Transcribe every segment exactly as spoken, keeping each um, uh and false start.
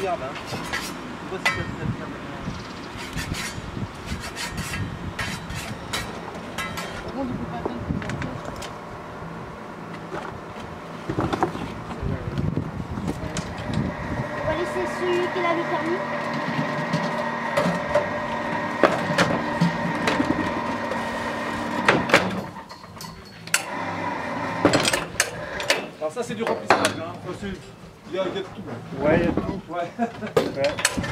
regarde. Hein. Tu vois si ça se fait bien maintenant. Bon, du coup, pas attendre que ça On va laisser celui qui l'a vu permis. Alors ça c'est du remplissage, hein. Enfin, il y, a, il y a de tout. Ouais, il y a de tout. Ouais. Ouais.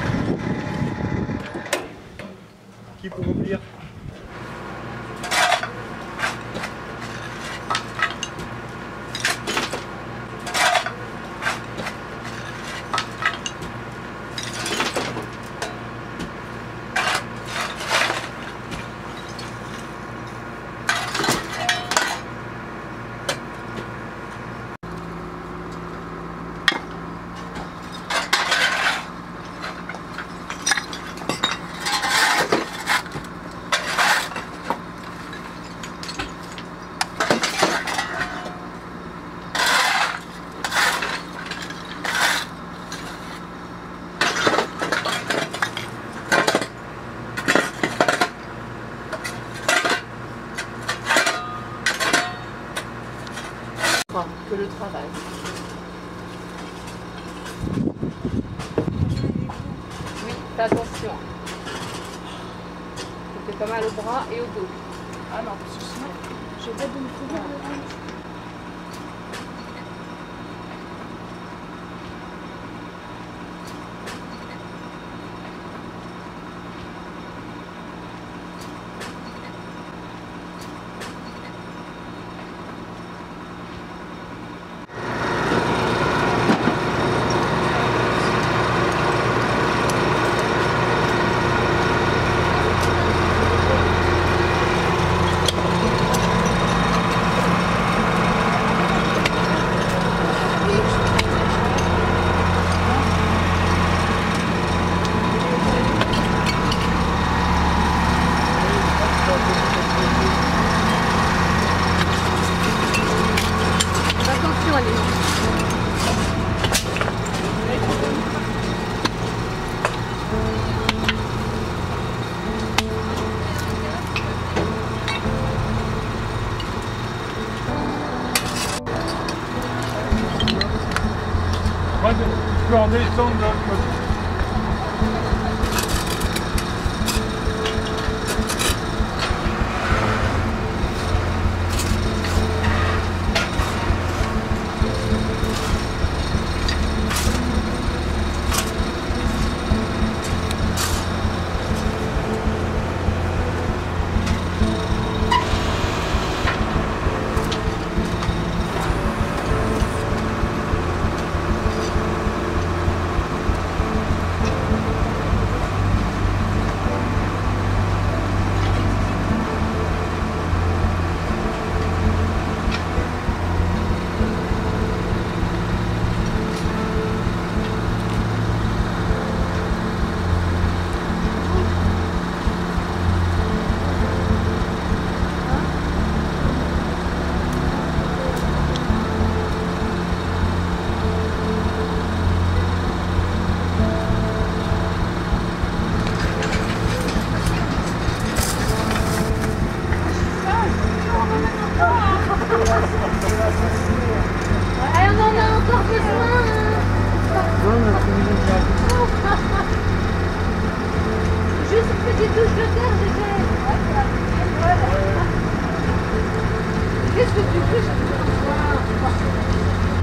Qui pour remplir? que le travail. Oui, fais attention. Ça fait pas mal au bras et au dos. Ah non, parce que sinon, je vais pas de me trouver un orange. Moi, je peux en descendre de l'autre côté. Ah, on en a encore besoin. Juste une petite touche de terre, j'ai fait. Qu'est-ce que tu fais chaque fois?